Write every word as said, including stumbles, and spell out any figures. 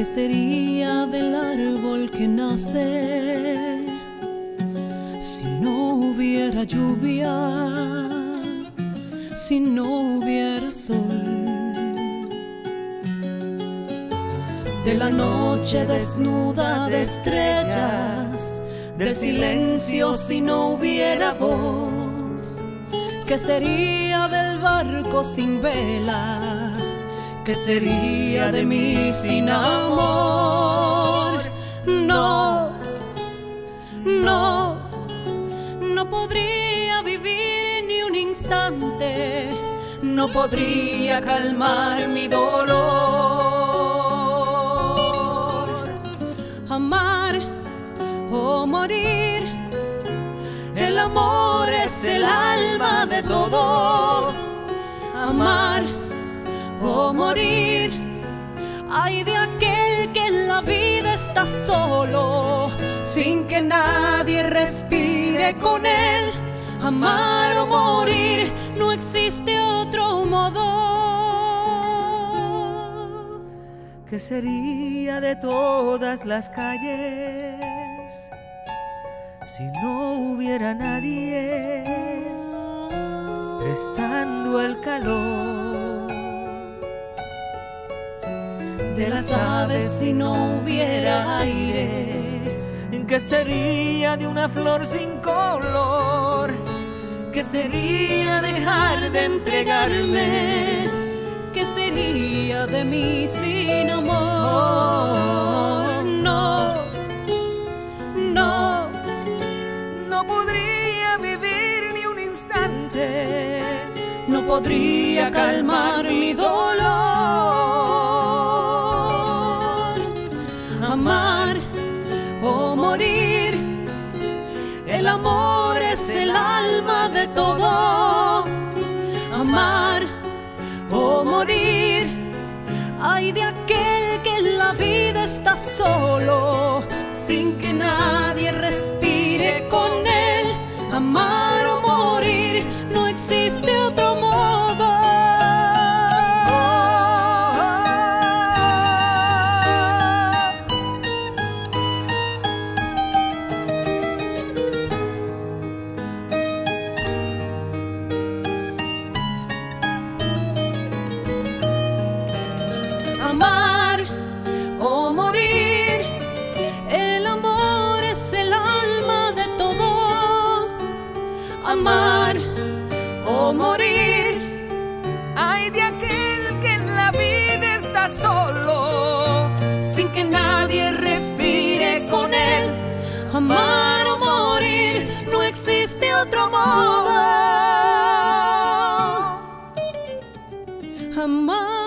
¿Qué sería del árbol que nace si no hubiera lluvia, si no hubiera sol? De la noche desnuda de estrellas, del silencio si no hubiera voz. ¿Qué sería del barco sin vela? ¿Qué sería de mí sin amor? No, no, no podría vivir ni un instante, no podría calmar mi dolor. Amar o morir, el amor es el alma de todo. Amar o morir, ay de aquel que en la vida está solo, sin que nadie respire con él. Amar o morir, no existe otro modo. ¿Qué sería de todas las calles si no hubiera nadie prestando el calor? De las aves si no hubiera aire. ¿Qué sería de una flor sin color? ¿Qué sería dejar de entregarme? ¿Qué sería de mí sin amor? No, no, no podría vivir ni un instante, no podría calmar mi dolor. Amar o morir, el amor es el alma de todo. Amar o morir, ay de aquel que en la vida está solo, sin que nadie respire con él. Amar o morir, no existe otro modo. Amar o morir, el amor es el alma de todo. Amar o morir, ay de aquel que en la vida está solo, sin que nadie respire con él. Amar o morir, no existe otro modo. Amar